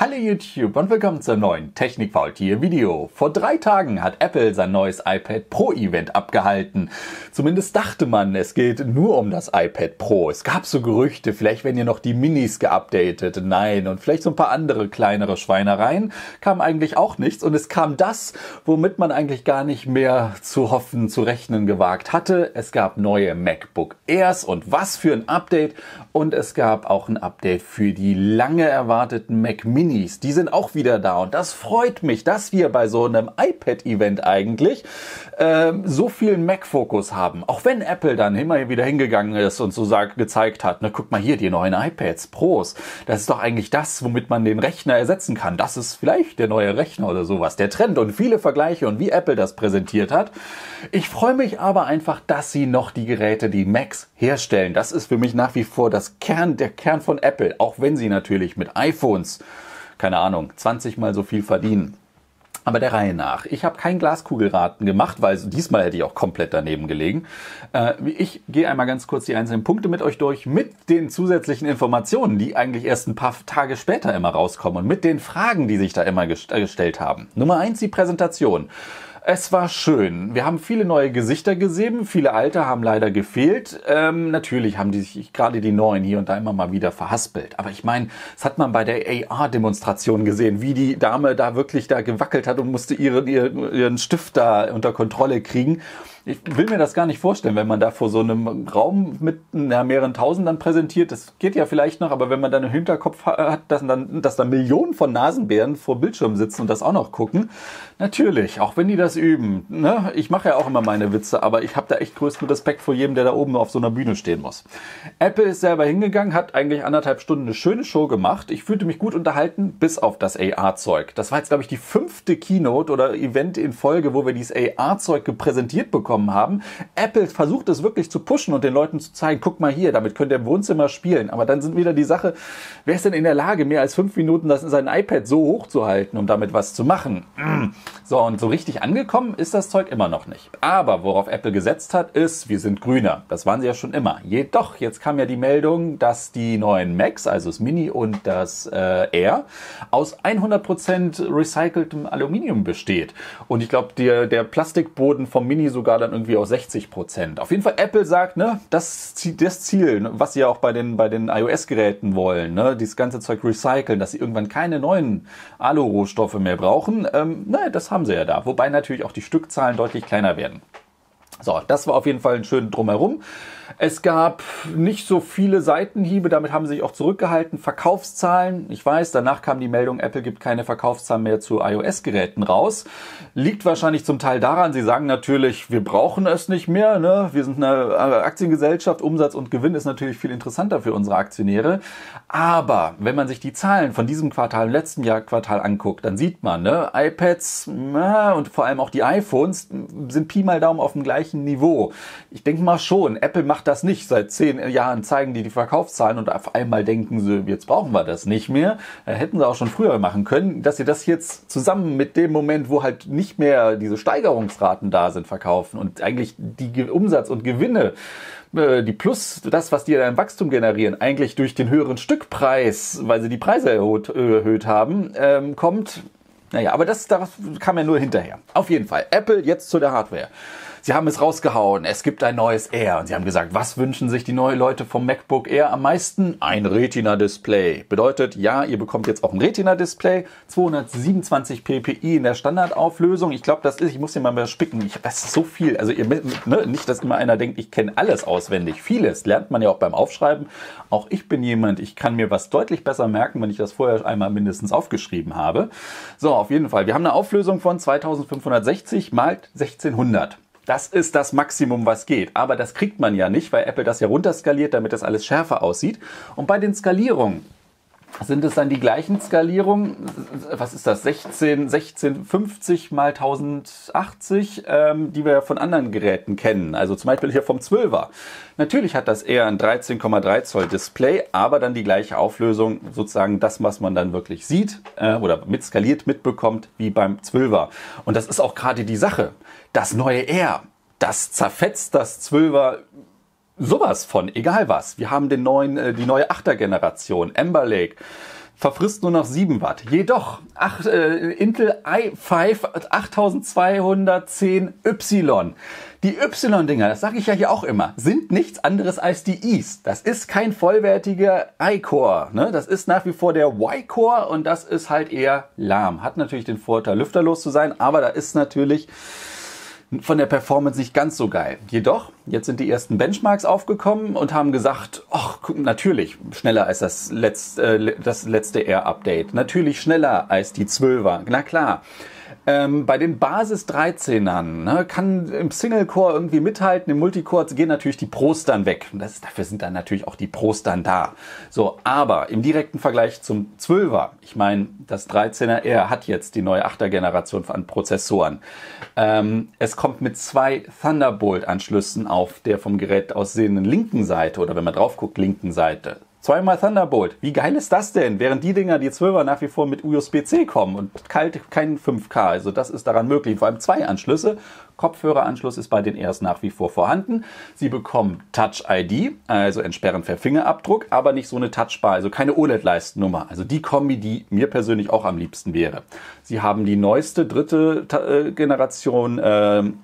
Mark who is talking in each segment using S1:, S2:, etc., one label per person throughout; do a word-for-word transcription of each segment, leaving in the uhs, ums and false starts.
S1: Hallo YouTube und willkommen zum neuen Technikfaultier-Video. Vor drei Tagen hat Apple sein neues iPad Pro-Event abgehalten. Zumindest dachte man, es geht nur um das iPad Pro. Es gab so Gerüchte, vielleicht werden ja noch die Minis geupdatet. Nein, und vielleicht so ein paar andere kleinere Schweinereien. Kam eigentlich auch nichts und es kam das, womit man eigentlich gar nicht mehr zu hoffen, zu rechnen gewagt hatte. Es gab neue MacBook Airs und was für ein Update. Und es gab auch ein Update für die lange erwarteten Mac Minis. Die sind auch wieder da und das freut mich, dass wir bei so einem iPad-Event eigentlich ähm, so viel Mac-Fokus haben. Auch wenn Apple dann immer wieder hingegangen ist und so sagt, gezeigt hat, na guck mal hier, die neuen iPads Pros. Das ist doch eigentlich das, womit man den Rechner ersetzen kann. Das ist vielleicht der neue Rechner oder sowas. Der Trend und viele Vergleiche und wie Apple das präsentiert hat. Ich freue mich aber einfach, dass sie noch die Geräte, die Macs herstellen. Das ist für mich nach wie vor das Kern, der Kern von Apple. Auch wenn sie natürlich mit iPhones, keine Ahnung, zwanzig mal so viel verdienen. Aber der Reihe nach. Ich habe kein Glaskugelraten gemacht, weil diesmal hätte ich auch komplett daneben gelegen. Ich gehe einmal ganz kurz die einzelnen Punkte mit euch durch, mit den zusätzlichen Informationen, die eigentlich erst ein paar Tage später immer rauskommen und mit den Fragen, die sich da immer gestellt haben. Nummer eins, die Präsentation. Es war schön. Wir haben viele neue Gesichter gesehen, viele alte haben leider gefehlt. Ähm, natürlich haben die sich gerade die neuen hier und da immer mal wieder verhaspelt. Aber ich meine, das hat man bei der A R-Demonstration gesehen, wie die Dame da wirklich da gewackelt hat und musste ihren, ihren, ihren Stift da unter Kontrolle kriegen. Ich will mir das gar nicht vorstellen, wenn man da vor so einem Raum mit ja, mehreren Tausendern präsentiert. Das geht ja vielleicht noch, aber wenn man dann im Hinterkopf hat, dass dann, dass da Millionen von Nasenbären vor Bildschirmen sitzen und das auch noch gucken. Natürlich, auch wenn die das üben. Ne? Ich mache ja auch immer meine Witze, aber ich habe da echt größten Respekt vor jedem, der da oben auf so einer Bühne stehen muss. Apple ist selber hingegangen, hat eigentlich anderthalb Stunden eine schöne Show gemacht. Ich fühlte mich gut unterhalten, bis auf das A R-Zeug. Das war jetzt, glaube ich, die fünfte Keynote oder Event in Folge, wo wir dieses A R-Zeug gepräsentiert bekommen haben. Apple versucht es wirklich zu pushen und den Leuten zu zeigen, guck mal hier, damit könnt ihr im Wohnzimmer spielen. Aber dann sind wieder die Sache, wer ist denn in der Lage, mehr als fünf Minuten das in sein iPad so hoch zu halten, um damit was zu machen? So, und so richtig angekommen ist das Zeug immer noch nicht. Aber worauf Apple gesetzt hat, ist, wir sind grüner. Das waren sie ja schon immer. Jedoch, jetzt kam ja die Meldung, dass die neuen Macs, also das Mini und das äh, Air, aus hundert Prozent recyceltem Aluminium besteht. Und ich glaube, der, der Plastikboden vom Mini sogar dann irgendwie aus sechzig Prozent. Auf jeden Fall, Apple sagt, ne, das, das Ziel, was sie ja auch bei den, bei den iOS-Geräten wollen, ne, dieses ganze Zeug recyceln, dass sie irgendwann keine neuen Alu-Rohstoffe mehr brauchen, ähm, ne, das haben sie ja da. Wobei natürlich auch die Stückzahlen deutlich kleiner werden. So, das war auf jeden Fall ein schön Drumherum. Es gab nicht so viele Seitenhiebe, damit haben sie sich auch zurückgehalten. Verkaufszahlen, ich weiß, danach kam die Meldung, Apple gibt keine Verkaufszahlen mehr zu iOS-Geräten raus. Liegt wahrscheinlich zum Teil daran, sie sagen natürlich, wir brauchen es nicht mehr. Ne? Wir sind eine Aktiengesellschaft, Umsatz und Gewinn ist natürlich viel interessanter für unsere Aktionäre. Aber wenn man sich die Zahlen von diesem Quartal, im letzten Jahr Quartal anguckt, dann sieht man, ne, iPads na, und vor allem auch die iPhones sind Pi mal Daumen auf dem gleichen Niveau. Ich denke mal schon, Apple macht das nicht. Seit zehn Jahren zeigen die die Verkaufszahlen und auf einmal denken sie, jetzt brauchen wir das nicht mehr. Da hätten sie auch schon früher machen können, dass sie das jetzt zusammen mit dem Moment, wo halt nicht mehr diese Steigerungsraten da sind, verkaufen und eigentlich die Umsatz und Gewinne, die plus das, was die in Wachstum generieren, eigentlich durch den höheren Stückpreis, weil sie die Preise erhöht, erhöht haben, ähm, kommt. Naja, aber das, das kam ja nur hinterher. Auf jeden Fall, Apple jetzt zu der Hardware. Sie haben es rausgehauen, es gibt ein neues Air und sie haben gesagt, was wünschen sich die neuen Leute vom MacBook Air am meisten? Ein Retina-Display. Bedeutet, ja, ihr bekommt jetzt auch ein Retina-Display, zweihundertsiebenundzwanzig p p i in der Standardauflösung. Ich glaube, das ist, ich muss hier mal spicken, ich weiß so viel. Also ihr, ne, nicht, dass immer einer denkt, ich kenne alles auswendig. Vieles lernt man ja auch beim Aufschreiben. Auch ich bin jemand, ich kann mir was deutlich besser merken, wenn ich das vorher einmal mindestens aufgeschrieben habe. So, auf jeden Fall. Wir haben eine Auflösung von zweitausendfünfhundertsechzig mal sechzehnhundert. Das ist das Maximum, was geht. Aber das kriegt man ja nicht, weil Apple das ja runterskaliert, damit das alles schärfer aussieht. Und bei den Skalierungen sind es dann die gleichen Skalierungen, was ist das, sechzehn, sechzehnhundertfünfzig mal tausendachtzig, ähm, die wir von anderen Geräten kennen. Also zum Beispiel hier vom zwölfer. Natürlich hat das eher ein dreizehn Komma drei Zoll Display, aber dann die gleiche Auflösung, sozusagen das, was man dann wirklich sieht äh, oder mit skaliert mitbekommt, wie beim zwölfer. Und das ist auch gerade die Sache. Das neue Air, das zerfetzt das zwölfer sowas von, egal was. Wir haben den neuen, die neue achter Generation, Amber Lake. verfrisst nur noch sieben Watt. Jedoch acht, äh, Intel i fünf achttausendzweihundertzehn Y. Die Y-Dinger, das sage ich ja hier auch immer, sind nichts anderes als die Is. Das ist kein vollwertiger i-Core. Ne? Das ist nach wie vor der Y-Core und das ist halt eher lahm. Hat natürlich den Vorteil, lüfterlos zu sein, aber da ist natürlich von der Performance nicht ganz so geil. Jedoch, jetzt sind die ersten Benchmarks aufgekommen und haben gesagt, ach, natürlich schneller als das letzte, äh, das letzte Air-Update. Natürlich schneller als die zwölfer. Na klar. Ähm, bei den Basis dreizehnern ne, kann im Single-Core irgendwie mithalten, im Multicore gehen natürlich die Pros dann weg. Und das, dafür sind dann natürlich auch die Pros dann da. So, aber im direkten Vergleich zum zwölfer, ich meine, das dreizehner R hat jetzt die neue achter Generation an Prozessoren. Ähm, es kommt mit zwei Thunderbolt-Anschlüssen auf der vom Gerät aussehenden linken Seite oder wenn man drauf guckt, linken Seite. Zweimal Thunderbolt. Wie geil ist das denn? Während die Dinger, die zwölfer nach wie vor mit U S B C kommen und kalt kein fünf K. Also das ist daran möglich. Vor allem zwei Anschlüsse. Kopfhöreranschluss ist bei den Airs nach wie vor vorhanden. Sie bekommen Touch I D, also Entsperren per Fingerabdruck, aber nicht so eine Touchbar, also keine O L E D-Leistennummer. Also die Kombi, die mir persönlich auch am liebsten wäre. Sie haben die neueste dritte Ta- Generation ähm,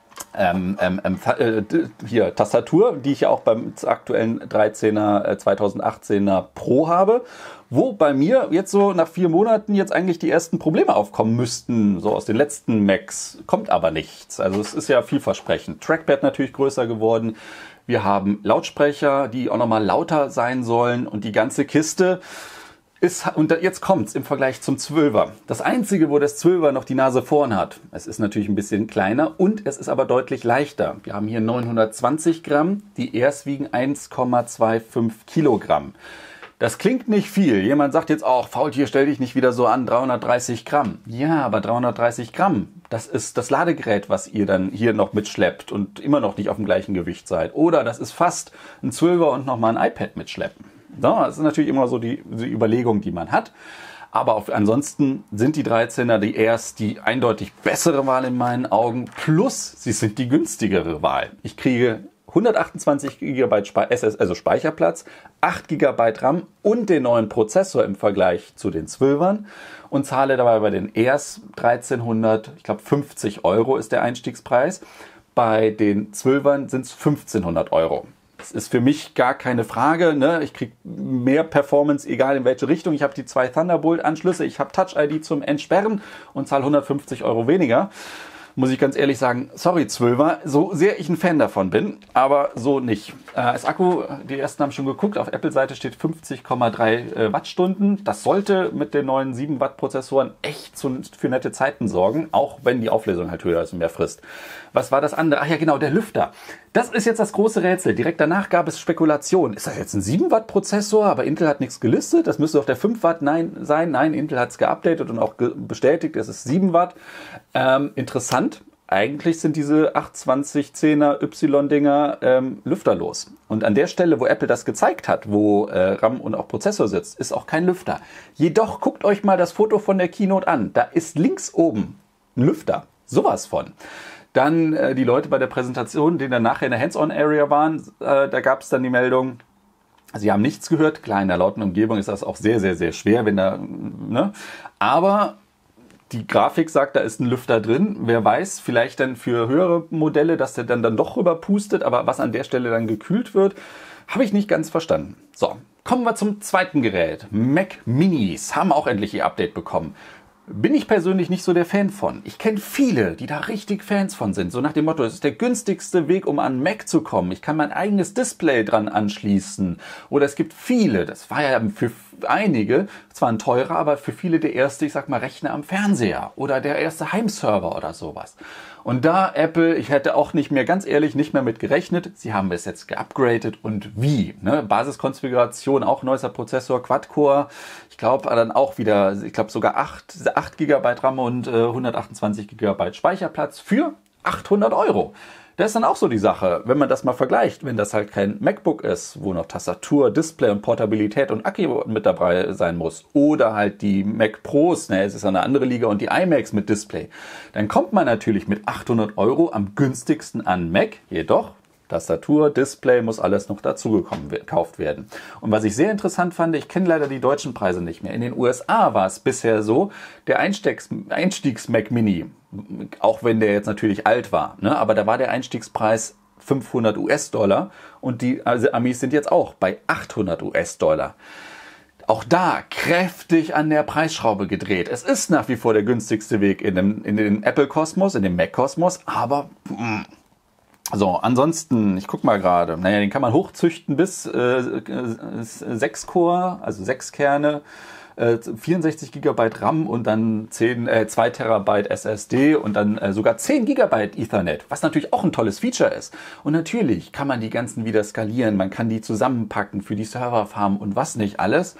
S1: Ähm, ähm, äh, hier Tastatur, die ich ja auch beim aktuellen dreizehner, äh, zweitausendachtzehner Pro habe, wo bei mir jetzt so nach vier Monaten jetzt eigentlich die ersten Probleme aufkommen müssten, so aus den letzten Macs, kommt aber nichts. Also es ist ja vielversprechend. Trackpad natürlich größer geworden. Wir haben Lautsprecher, die auch nochmal lauter sein sollen und die ganze Kiste ist, und jetzt kommt's im Vergleich zum zwölfer. Das einzige, wo das zwölfer noch die Nase vorn hat, es ist natürlich ein bisschen kleiner und es ist aber deutlich leichter. Wir haben hier neunhundertzwanzig Gramm, die Airs wiegen eins Komma fünfundzwanzig Kilogramm. Das klingt nicht viel. Jemand sagt jetzt auch, Faultier, stell dich nicht wieder so an, dreihundertdreißig Gramm. Ja, aber dreihundertdreißig Gramm, das ist das Ladegerät, was ihr dann hier noch mitschleppt und immer noch nicht auf dem gleichen Gewicht seid. Oder das ist fast ein zwölfer und nochmal ein iPad mitschleppen. Ja, das ist natürlich immer so die, die Überlegung, die man hat. Aber auf, ansonsten sind die dreizehner die Airs die eindeutig bessere Wahl in meinen Augen. Plus, sie sind die günstigere Wahl. Ich kriege hundertachtundzwanzig Gigabyte Spe- S S, also Speicherplatz, acht Gigabyte RAM und den neuen Prozessor im Vergleich zu den zwölfern und zahle dabei bei den Airs dreizehnhundert, ich glaube fünfzig Euro ist der Einstiegspreis. Bei den zwölfern sind es fünfzehnhundert Euro. Das ist für mich gar keine Frage. Ne? Ich kriege mehr Performance, egal in welche Richtung. Ich habe die zwei Thunderbolt-Anschlüsse, ich habe Touch I D zum Entsperren und zahle hundertfünfzig Euro weniger. Muss ich ganz ehrlich sagen, sorry zwölfer, so sehr ich ein Fan davon bin, aber so nicht. Äh, als Akku, die ersten haben schon geguckt, auf Apple-Seite steht fünfzig Komma drei äh, Wattstunden. Das sollte mit den neuen sieben Watt Prozessoren echt zu, für nette Zeiten sorgen, auch wenn die Auflösung halt höher ist und mehr frisst. Was war das andere? Ach ja, genau, der Lüfter. Das ist jetzt das große Rätsel. Direkt danach gab es Spekulationen. Ist das jetzt ein sieben Watt Prozessor, aber Intel hat nichts gelistet? Das müsste doch der fünf Watt nein, sein. Nein, Intel hat es geupdatet und auch ge- bestätigt, es ist sieben Watt. Ähm, interessant. Eigentlich sind diese achthundertzwanzig zehner Y-Dinger ähm, lüfterlos. Und an der Stelle, wo Apple das gezeigt hat, wo äh, RAM und auch Prozessor sitzt, ist auch kein Lüfter. Jedoch guckt euch mal das Foto von der Keynote an. Da ist links oben ein Lüfter. Sowas von. Dann äh, die Leute bei der Präsentation, die dann nachher in der Hands-on-Area waren, äh, da gab es dann die Meldung, sie haben nichts gehört. Klar, in der lauten Umgebung ist das auch sehr, sehr, sehr schwer, wenn da, ne? Aber die Grafik sagt, da ist ein Lüfter drin. Wer weiß, vielleicht dann für höhere Modelle, dass der dann, dann doch rüber pustet, aber was an der Stelle dann gekühlt wird, habe ich nicht ganz verstanden. So, kommen wir zum zweiten Gerät. Mac Minis haben auch endlich ihr Update bekommen. Bin ich persönlich nicht so der Fan von. Ich kenne viele, die da richtig Fans von sind. So nach dem Motto, es ist der günstigste Weg, um an Mac zu kommen. Ich kann mein eigenes Display dran anschließen. Oder es gibt viele, das war ja für einige zwar ein teurer, aber für viele der erste, ich sag mal, Rechner am Fernseher. Oder der erste Heimserver oder sowas. Und da Apple, ich hätte auch nicht mehr, ganz ehrlich, nicht mehr mit gerechnet. Sie haben es jetzt geupgradet und wie? Ne? Basiskonfiguration, auch neuester Prozessor, Quad-Core. Ich glaube dann auch wieder, ich glaube sogar acht Gigabyte RAM und äh, hundertachtundzwanzig Gigabyte Speicherplatz für achthundert Euro. Das ist dann auch so die Sache, wenn man das mal vergleicht, wenn das halt kein MacBook ist, wo noch Tastatur, Display und Portabilität und Akku mit dabei sein muss, oder halt die Mac Pros, ne, es ist eine andere Liga, und die iMacs mit Display, dann kommt man natürlich mit achthundert Euro am günstigsten an Mac, jedoch Tastatur, Display, muss alles noch dazu gekauft werden. Und was ich sehr interessant fand, ich kenne leider die deutschen Preise nicht mehr. In den U S A war es bisher so, der Einstiegs, Einstiegs-Mac Mini, auch wenn der jetzt natürlich alt war, ne, aber da war der Einstiegspreis fünfhundert US-Dollar und die also Amis sind jetzt auch bei achthundert US-Dollar. Auch da kräftig an der Preisschraube gedreht. Es ist nach wie vor der günstigste Weg in dem, in den Apple-Kosmos, in dem Mac-Kosmos, aber mh. So, ansonsten, ich guck mal gerade, naja, den kann man hochzüchten bis äh, sechs Core, also sechs Kerne, äh, vierundsechzig Gigabyte RAM und dann zehn, äh, zwei Terabyte S S D und dann äh, sogar zehn Gigabyte Ethernet, was natürlich auch ein tolles Feature ist. Und natürlich kann man die ganzen wieder skalieren, man kann die zusammenpacken für die Serverfarm und was nicht alles.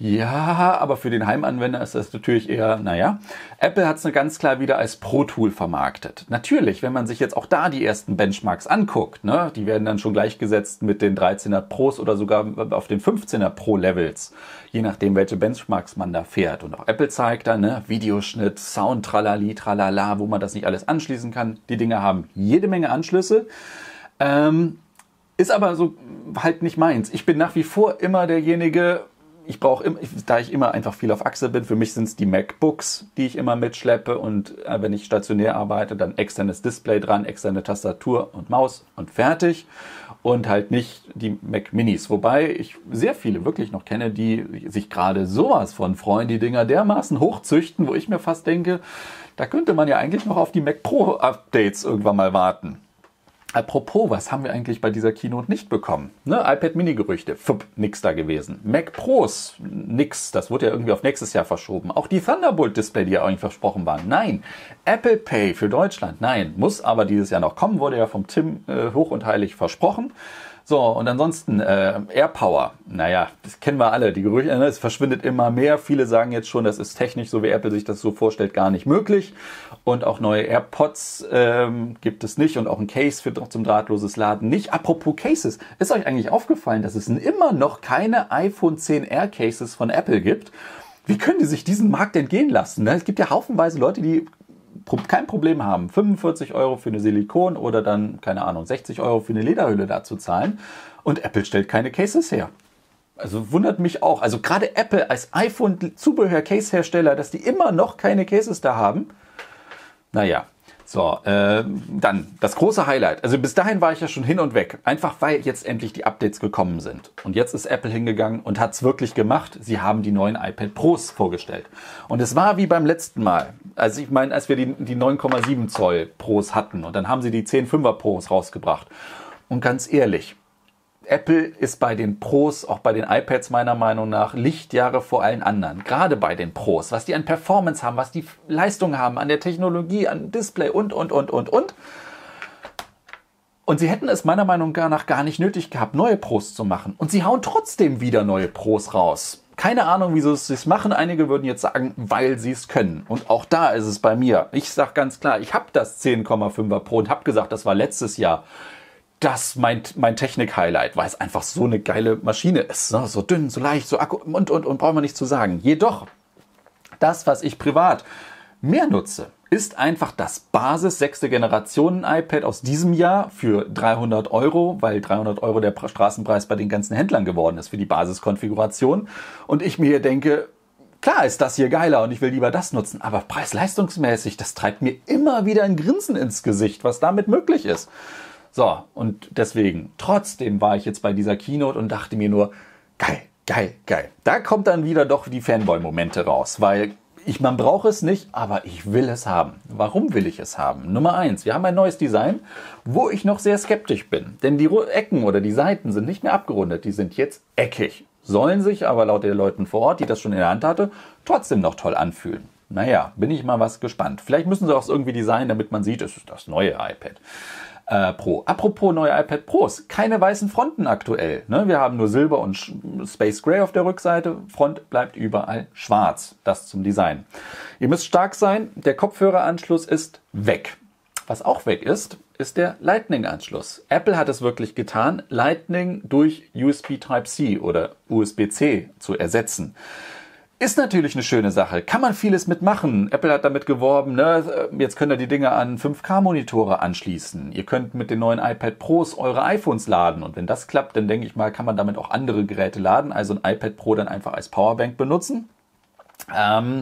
S1: Ja, aber für den Heimanwender ist das natürlich eher, naja. Apple hat es ganz klar wieder als Pro-Tool vermarktet. Natürlich, wenn man sich jetzt auch da die ersten Benchmarks anguckt, ne, die werden dann schon gleichgesetzt mit den dreizehner Pros oder sogar auf den fünfzehner Pro-Levels, je nachdem, welche Benchmarks man da fährt. Und auch Apple zeigt da, ne, Videoschnitt, Sound, tralali, tralala, wo man das nicht alles anschließen kann. Die Dinge haben jede Menge Anschlüsse. Ähm, ist aber so halt nicht meins. Ich bin nach wie vor immer derjenige, Ich brauche immer, da ich immer einfach viel auf Achse bin, für mich sind es die MacBooks, die ich immer mitschleppe und äh, wenn ich stationär arbeite, dann externes Display dran, externe Tastatur und Maus und fertig und halt nicht die Mac Minis. Wobei ich sehr viele wirklich noch kenne, die sich gerade sowas von freuen, die Dinger dermaßen hochzüchten, wo ich mir fast denke, da könnte man ja eigentlich noch auf die Mac Pro Updates irgendwann mal warten. Apropos, was haben wir eigentlich bei dieser Keynote nicht bekommen? Ne, iPad Mini-Gerüchte, fupp, nix da gewesen. Mac Pros, nix, das wurde ja irgendwie auf nächstes Jahr verschoben. Auch die Thunderbolt-Display, die ja eigentlich versprochen waren, nein. Apple Pay für Deutschland, nein. Muss aber dieses Jahr noch kommen, wurde ja vom Tim äh, hoch und heilig versprochen. So, und ansonsten äh, AirPower, naja, das kennen wir alle, die Gerüchte, ne, es verschwindet immer mehr. Viele sagen jetzt schon, das ist technisch, so wie Apple sich das so vorstellt, gar nicht möglich. Und auch neue AirPods ähm, gibt es nicht und auch ein Case für zum drahtloses Laden nicht. Apropos Cases, ist euch eigentlich aufgefallen, dass es immer noch keine iPhone zehn R Cases von Apple gibt? Wie können die sich diesen Markt entgehen lassen? Ne? Es gibt ja haufenweise Leute, die kein Problem haben, fünfundvierzig Euro für eine Silikon oder dann, keine Ahnung, sechzig Euro für eine Lederhülle da zu zahlen. Und Apple stellt keine Cases her. Also wundert mich auch. Also gerade Apple als iPhone-Zubehör-Case-Hersteller, dass die immer noch keine Cases da haben. Naja, so, äh, dann das große Highlight. Also bis dahin war ich ja schon hin und weg. Einfach weil jetzt endlich die Updates gekommen sind. Und jetzt ist Apple hingegangen und hat es wirklich gemacht. Sie haben die neuen iPad Pros vorgestellt. Und es war wie beim letzten Mal. Also ich meine, als wir die, die neun Komma sieben Zoll Pros hatten und dann haben sie die zehn Komma fünfer Pros rausgebracht. Und ganz ehrlich, Apple ist bei den Pros, auch bei den iPads meiner Meinung nach, Lichtjahre vor allen anderen. Gerade bei den Pros, was die an Performance haben, was die Leistung haben, an der Technologie, an Display und, und, und, und, und. Und sie hätten es meiner Meinung nach gar nicht nötig gehabt, neue Pros zu machen. Und sie hauen trotzdem wieder neue Pros raus. Keine Ahnung, wieso sie es machen. Einige würden jetzt sagen, weil sie es können. Und auch da ist es bei mir. Ich sage ganz klar, ich habe das zehn Komma fünfer Pro und habe gesagt, das war letztes Jahr. Das mein, mein Technik-Highlight, weil es einfach so eine geile Maschine ist. Ne? So dünn, so leicht, so Akku und, und, und brauchen wir nicht zu sagen. Jedoch, das, was ich privat mehr nutze, ist einfach das Basis sechste Generation iPad aus diesem Jahr für dreihundert Euro, weil dreihundert Euro der Straßenpreis bei den ganzen Händlern geworden ist für die Basiskonfiguration. Und ich mir hier denke, klar ist das hier geiler und ich will lieber das nutzen, aber preis-leistungsmäßig, das treibt mir immer wieder ein Grinsen ins Gesicht, was damit möglich ist. So, und deswegen, trotzdem war ich jetzt bei dieser Keynote und dachte mir nur, geil, geil, geil. Da kommt dann wieder doch die Fanboy-Momente raus, weil ich, man braucht es nicht, aber ich will es haben. Warum will ich es haben? Nummer eins, wir haben ein neues Design, wo ich noch sehr skeptisch bin. Denn die Ecken oder die Seiten sind nicht mehr abgerundet, die sind jetzt eckig. Sollen sich aber laut den Leuten vor Ort, die das schon in der Hand hatte, trotzdem noch toll anfühlen. Naja, bin ich mal was gespannt. Vielleicht müssen sie auch irgendwie designen, damit man sieht, es ist das neue iPad. Äh, Pro. Apropos neue iPad Pros, keine weißen Fronten aktuell. Ne? Wir haben nur Silber und Space Gray auf der Rückseite. Front bleibt überall schwarz. Das zum Design. Ihr müsst stark sein. Der Kopfhöreranschluss ist weg. Was auch weg ist, ist der Lightning-Anschluss. Apple hat es wirklich getan, Lightning durch U S B Type-C oder U S B C zu ersetzen. Ist natürlich eine schöne Sache. Kann man vieles mitmachen. Apple hat damit geworben, ne? Jetzt könnt ihr die Dinge an fünf K Monitore anschließen. Ihr könnt mit den neuen iPad Pros eure iPhones laden. Und wenn das klappt, dann denke ich mal, kann man damit auch andere Geräte laden. Also ein iPad Pro dann einfach als Powerbank benutzen. Ähm,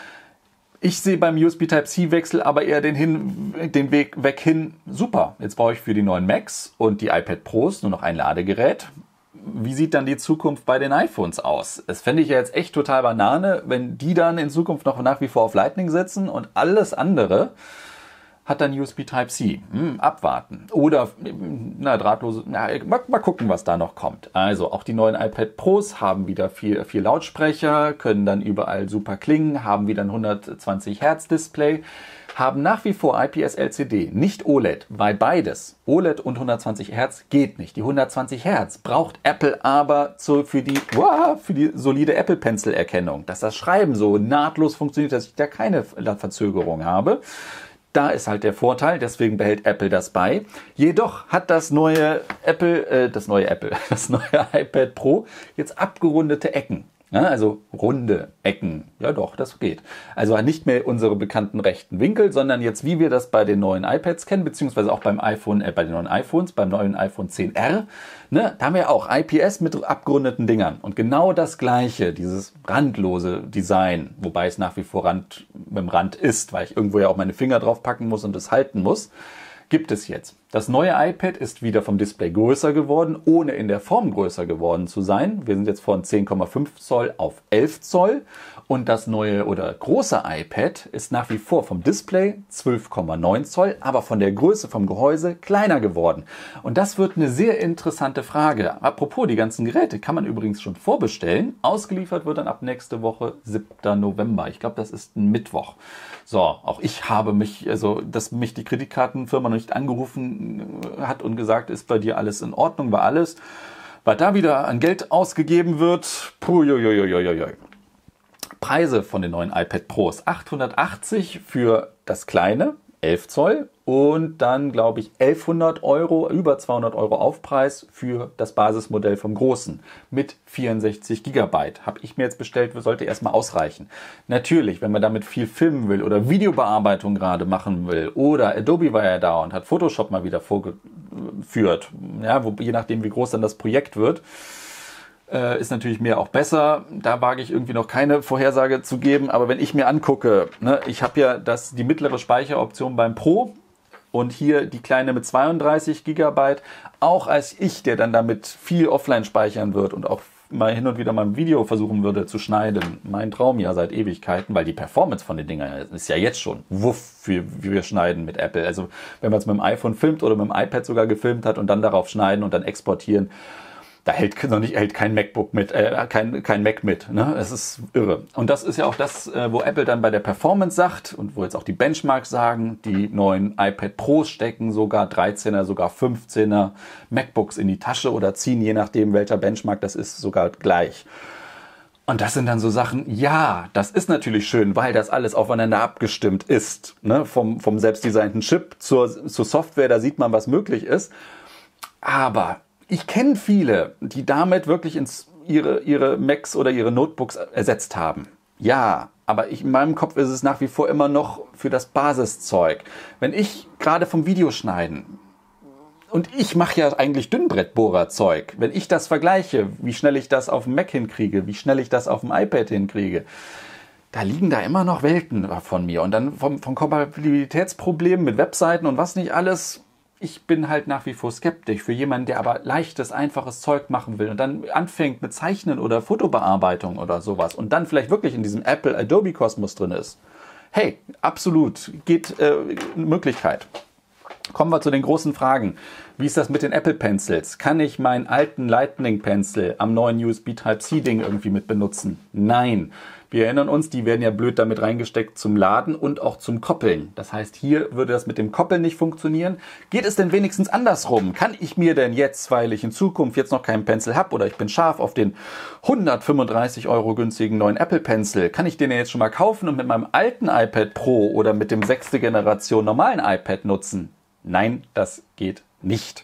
S1: ich sehe beim U S B Type-C-Wechsel aber eher den, hin, den Weg weg hin. Super, jetzt brauche ich für die neuen Macs und die iPad Pros nur noch ein Ladegerät. Wie sieht dann die Zukunft bei den iPhones aus? Das fände ich ja jetzt echt total Banane, wenn die dann in Zukunft noch nach wie vor auf Lightning sitzen und alles andere hat dann U S B Type-C. Hm, abwarten. Oder, na, drahtlose, na, mal, mal gucken, was da noch kommt. Also, auch die neuen iPad Pros haben wieder vier, vier Lautsprecher, können dann überall super klingen, haben wieder ein hundertzwanzig Hertz Display, haben nach wie vor I P S L C D, nicht O L E D, weil beides, O L E D und hundertzwanzig Hertz, geht nicht. Die hundertzwanzig Hertz braucht Apple aber zu, für, die, wow, für die solide Apple Pencil Erkennung, dass das Schreiben so nahtlos funktioniert, dass ich da keine Verzögerung habe. Da ist halt der Vorteil, deswegen behält Apple das bei. Jedoch hat das neue Apple, äh, das neue Apple, das neue iPad Pro jetzt abgerundete Ecken. Ja, also runde Ecken. Ja doch, das geht. Also nicht mehr unsere bekannten rechten Winkel, sondern jetzt, wie wir das bei den neuen iPads kennen, beziehungsweise auch beim iPhone, äh, bei den neuen iPhones, beim neuen iPhone zehn R. Ne, da haben wir auch I P S mit abgerundeten Dingern. Und genau das Gleiche, dieses randlose Design, wobei es nach wie vor Rand, mit dem Rand ist, weil ich irgendwo ja auch meine Finger drauf packen muss und es halten muss, gibt es jetzt. Das neue iPad ist wieder vom Display größer geworden, ohne in der Form größer geworden zu sein. Wir sind jetzt von zehn Komma fünf Zoll auf elf Zoll. Und das neue oder große iPad ist nach wie vor vom Display zwölf Komma neun Zoll, aber von der Größe vom Gehäuse kleiner geworden. Und das wird eine sehr interessante Frage. Apropos, die ganzen Geräte kann man übrigens schon vorbestellen. Ausgeliefert wird dann ab nächste Woche, siebter November. Ich glaube, das ist ein Mittwoch. So, auch ich habe mich, also, dass mich die Kreditkartenfirma noch nicht angerufen hat und gesagt, ist bei dir alles in Ordnung, war alles. Was da wieder an Geld ausgegeben wird, puh, jo, jo, jo, jo, jo. Preise von den neuen iPad Pros. achthundertachtzig für das kleine, elf Zoll. Und dann, glaube ich, elfhundert Euro, über zweihundert Euro Aufpreis für das Basismodell vom Großen mit vierundsechzig Gigabyte. Habe ich mir jetzt bestellt, sollte erstmal ausreichen. Natürlich, wenn man damit viel filmen will oder Videobearbeitung gerade machen will oder Adobe war ja da und hat Photoshop mal wieder vorgeführt, ja, wo, je nachdem, wie groß dann das Projekt wird, äh, ist natürlich mehr auch besser. Da wage ich irgendwie noch keine Vorhersage zu geben. Aber wenn ich mir angucke, ne, ich habe ja das, die mittlere Speicheroption beim Pro, und hier die kleine mit zweiunddreißig Gigabyte, auch als ich, der dann damit viel offline speichern wird und auch mal hin und wieder mal ein Video versuchen würde zu schneiden. Mein Traum ja seit Ewigkeiten, weil die Performance von den Dingern ist ja jetzt schon wuff, für, wie wir schneiden mit Apple. Also wenn man es mit dem iPhone filmt oder mit dem iPad sogar gefilmt hat und dann darauf schneiden und dann exportieren, da hält noch nicht hält kein MacBook mit, äh, kein kein Mac mit. Ne? Es ist irre. Und das ist ja auch das, äh, wo Apple dann bei der Performance sagt und wo jetzt auch die Benchmarks sagen, die neuen iPad Pros stecken sogar dreizehner, sogar fünfzehner MacBooks in die Tasche oder ziehen, je nachdem welcher Benchmark das ist, sogar gleich. Und das sind dann so Sachen, ja, das ist natürlich schön, weil das alles aufeinander abgestimmt ist. Ne? Vom, vom selbstdesignten Chip zur, zur Software, da sieht man, was möglich ist. Aber ich kenne viele, die damit wirklich ins, ihre, ihre Macs oder ihre Notebooks ersetzt haben. Ja, aber ich, in meinem Kopf ist es nach wie vor immer noch für das Basiszeug. Wenn ich gerade vom Videoschneiden, und ich mache ja eigentlich Dünnbrettbohrerzeug, wenn ich das vergleiche, wie schnell ich das auf dem Mac hinkriege, wie schnell ich das auf dem iPad hinkriege, da liegen da immer noch Welten von mir. Und dann vom, vom Kompatibilitätsproblem mit Webseiten und was nicht alles. Ich bin halt nach wie vor skeptisch für jemanden, der aber leichtes, einfaches Zeug machen will und dann anfängt mit Zeichnen oder Fotobearbeitung oder sowas und dann vielleicht wirklich in diesem Apple Adobe Kosmos drin ist. Hey, absolut, geht äh, Möglichkeit. Kommen wir zu den großen Fragen. Wie ist das mit den Apple Pencils? Kann ich meinen alten Lightning Pencil am neuen U S B Type-C Ding irgendwie mit benutzen? Nein. Wir erinnern uns, die werden ja blöd damit reingesteckt zum Laden und auch zum Koppeln. Das heißt, hier würde das mit dem Koppeln nicht funktionieren. Geht es denn wenigstens andersrum? Kann ich mir denn jetzt, weil ich in Zukunft jetzt noch keinen Pencil habe oder ich bin scharf auf den hundertfünfunddreißig Euro günstigen neuen Apple Pencil, kann ich den ja jetzt schon mal kaufen und mit meinem alten iPad Pro oder mit dem sechste Generation normalen iPad nutzen? Nein, das geht nicht.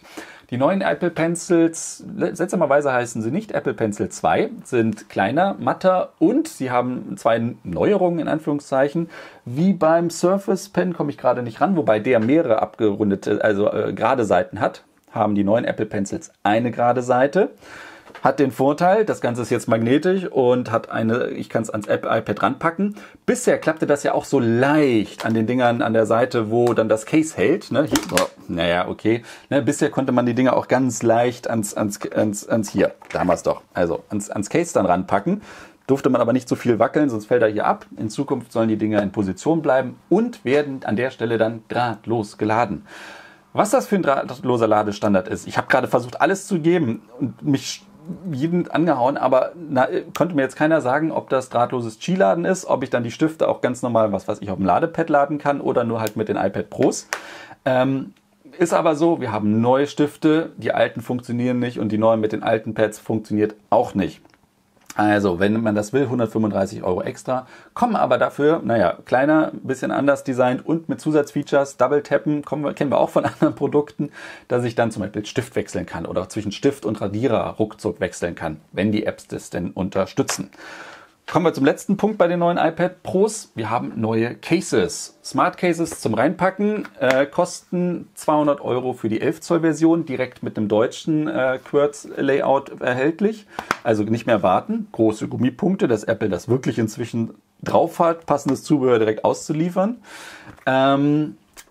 S1: Die neuen Apple Pencils, seltsamerweise heißen sie nicht Apple Pencil zwei, sind kleiner, matter und sie haben zwei Neuerungen in Anführungszeichen. Wie beim Surface Pen komme ich gerade nicht ran, wobei der mehrere abgerundete, also äh, gerade Seiten hat, haben die neuen Apple Pencils eine gerade Seite. Hat den Vorteil, das Ganze ist jetzt magnetisch und hat eine, ich kann es ans iPad ranpacken. Bisher klappte das ja auch so leicht an den Dingern an der Seite, wo dann das Case hält. Ne? Hier, oh, naja, okay. Ne? Bisher konnte man die Dinger auch ganz leicht ans, ans, ans, ans hier, da haben wir es doch, also ans, ans Case dann ranpacken. Durfte man aber nicht so viel wackeln, sonst fällt er hier ab. In Zukunft sollen die Dinger in Position bleiben und werden an der Stelle dann drahtlos geladen. Was das für ein drahtloser Ladestandard ist, ich habe gerade versucht, alles zu geben und mich jeden angehauen, aber na, konnte mir jetzt keiner sagen, ob das drahtloses Qi-Laden ist, ob ich dann die Stifte auch ganz normal, was weiß ich, auf dem Ladepad laden kann oder nur halt mit den iPad Pros. Ähm, ist aber so, wir haben neue Stifte, die alten funktionieren nicht und die neuen mit den alten Pads funktioniert auch nicht. Also, wenn man das will, hundertfünfunddreißig Euro extra, kommen aber dafür, naja, kleiner, ein bisschen anders designt und mit Zusatzfeatures, Double Tappen, kommen wir, kennen wir auch von anderen Produkten, dass ich dann zum Beispiel Stift wechseln kann oder zwischen Stift und Radierer ruckzuck wechseln kann, wenn die Apps das denn unterstützen. Kommen wir zum letzten Punkt bei den neuen iPad Pros. Wir haben neue Cases. Smart Cases zum Reinpacken äh, kosten zweihundert Euro für die elf Zoll Version, direkt mit einem deutschen äh, Quartz-Layout erhältlich. Also nicht mehr warten. Große Gummipunkte, dass Apple das wirklich inzwischen drauf hat, passendes Zubehör direkt auszuliefern. Ähm,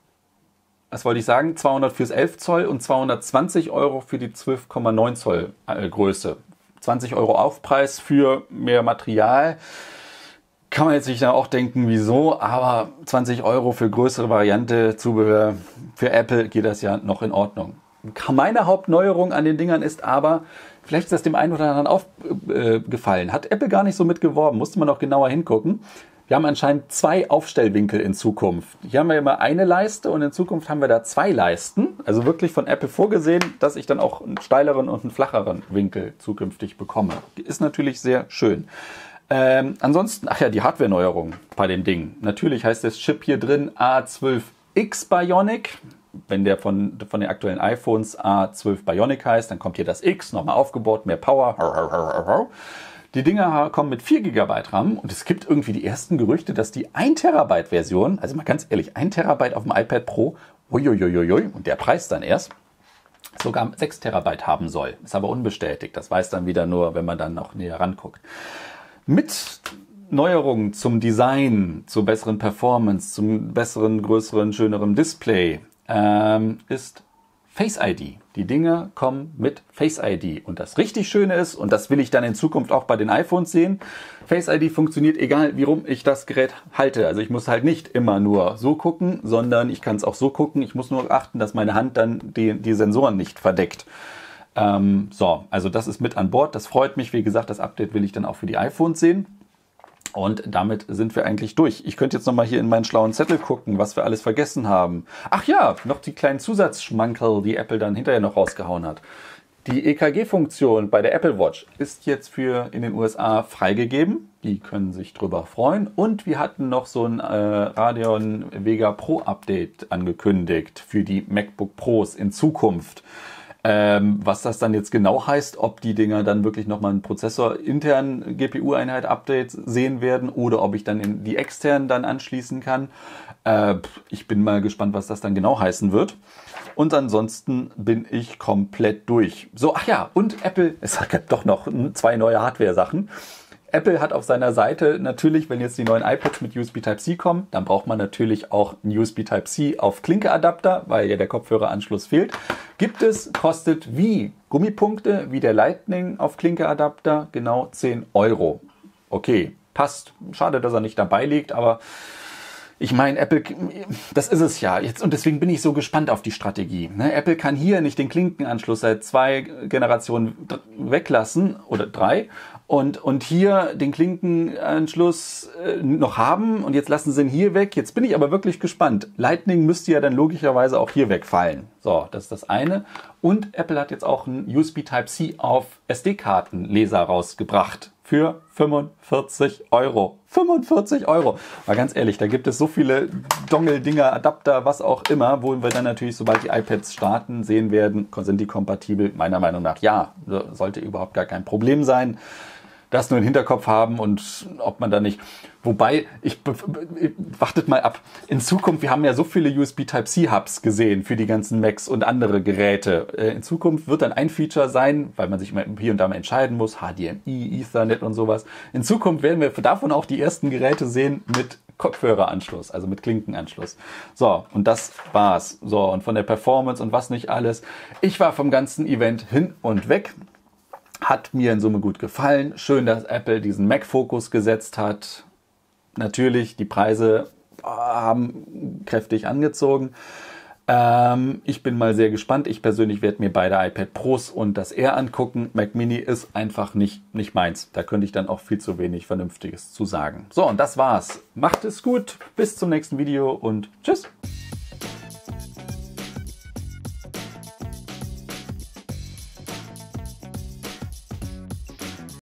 S1: was wollte ich sagen? zweihundert fürs elf Zoll und zweihundertzwanzig Euro für die zwölf Komma neun Zoll äh, Größe. zwanzig Euro Aufpreis für mehr Material. Kann man jetzt sich dann auch denken, wieso, aber zwanzig Euro für größere Variante, Zubehör, für Apple geht das ja noch in Ordnung. Meine Hauptneuerung an den Dingern ist aber, vielleicht ist das dem einen oder anderen aufgefallen, hat Apple gar nicht so mitgeworben, musste man auch genauer hingucken. Wir haben anscheinend zwei Aufstellwinkel in Zukunft. Hier haben wir immer eine Leiste und in Zukunft haben wir da zwei Leisten. Also wirklich von Apple vorgesehen, dass ich dann auch einen steileren und einen flacheren Winkel zukünftig bekomme. Ist natürlich sehr schön. Ähm, ansonsten, ach ja, die Hardware-Neuerung bei dem Ding. Natürlich heißt das Chip hier drin A zwölf X Bionic. Wenn der von, von den aktuellen iPhones A zwölf Bionic heißt, dann kommt hier das X, nochmal aufgebaut, mehr Power. Die Dinger kommen mit vier Gigabyte RAM und es gibt irgendwie die ersten Gerüchte, dass die ein Terabyte Version, also mal ganz ehrlich, ein Terabyte auf dem iPad Pro, uiuiuiui, und der Preis dann erst, sogar sechs Terabyte haben soll. Ist aber unbestätigt. Das weiß dann wieder nur, wenn man dann noch näher ranguckt. Mit Neuerungen zum Design, zur besseren Performance, zum besseren, größeren, schöneren Display ähm, ist Face I D. Die Dinge kommen mit Face I D. Und das richtig Schöne ist, und das will ich dann in Zukunft auch bei den iPhones sehen, Face I D funktioniert egal, wie rum ich das Gerät halte. Also ich muss halt nicht immer nur so gucken, sondern ich kann es auch so gucken. Ich muss nur achten, dass meine Hand dann die, die Sensoren nicht verdeckt. Ähm, so, also das ist mit an Bord. Das freut mich. Wie gesagt, das Update will ich dann auch für die iPhones sehen. Und damit sind wir eigentlich durch. Ich könnte jetzt nochmal hier in meinen schlauen Zettel gucken, was wir alles vergessen haben. Ach ja, noch die kleinen Zusatzschmankerl, die Apple dann hinterher noch rausgehauen hat. Die E K G-Funktion bei der Apple Watch ist jetzt für in den U S A freigegeben. Die können sich drüber freuen. Und wir hatten noch so ein äh, Radeon Vega Pro Update angekündigt für die MacBook Pros in Zukunft. Ähm, was das dann jetzt genau heißt, ob die Dinger dann wirklich nochmal einen Prozessor intern G P U-Einheit Update sehen werden oder ob ich dann in die externen dann anschließen kann. Äh, ich bin mal gespannt, was das dann genau heißen wird. Und ansonsten bin ich komplett durch. So, ach ja, und Apple, es gibt doch noch zwei neue Hardware-Sachen. Apple hat auf seiner Seite natürlich, wenn jetzt die neuen iPads mit U S B Type-C kommen, dann braucht man natürlich auch einen U S B Type-C auf Klinke-Adapter, weil ja der Kopfhöreranschluss fehlt. Gibt es, kostet wie Gummipunkte, wie der Lightning auf Klinke-Adapter, genau zehn Euro. Okay, passt. Schade, dass er nicht dabei liegt, aber ich meine, Apple, das ist es ja jetzt und deswegen bin ich so gespannt auf die Strategie. Ne? Apple kann hier nicht den Klinkenanschluss seit zwei Generationen weglassen oder drei und, und hier den Klinkenanschluss äh, noch haben und jetzt lassen sie ihn hier weg. Jetzt bin ich aber wirklich gespannt. Lightning müsste ja dann logischerweise auch hier wegfallen. So, das ist das eine. Und Apple hat jetzt auch einen U S B Type-C auf S D-Kartenleser rausgebracht. für fünfundvierzig Euro. fünfundvierzig Euro. Mal ganz ehrlich, da gibt es so viele Dongle-Dinger, Adapter, was auch immer, wo wir dann natürlich, sobald die iPads starten, sehen werden, sind die kompatibel? Meiner Meinung nach ja. Sollte überhaupt gar kein Problem sein. Das nur im Hinterkopf haben und ob man da nicht... Wobei, ich wartet mal ab. In Zukunft, wir haben ja so viele U S B Type-C Hubs gesehen für die ganzen Macs und andere Geräte. In Zukunft wird dann ein Feature sein, weil man sich immer hier und da mal entscheiden muss, H D M I, Ethernet und sowas. In Zukunft werden wir davon auch die ersten Geräte sehen mit Kopfhöreranschluss, also mit Klinkenanschluss. So, und das war's. So, und von der Performance und was nicht alles. Ich war vom ganzen Event hin und weg. Hat mir in Summe gut gefallen. Schön, dass Apple diesen Mac-Fokus gesetzt hat. Natürlich, die Preise haben kräftig angezogen. Ähm, ich bin mal sehr gespannt. Ich persönlich werde mir beide iPad Pros und das Air angucken. Mac Mini ist einfach nicht, nicht meins. Da könnte ich dann auch viel zu wenig Vernünftiges zu sagen. So, und das war's. Macht es gut. Bis zum nächsten Video und tschüss.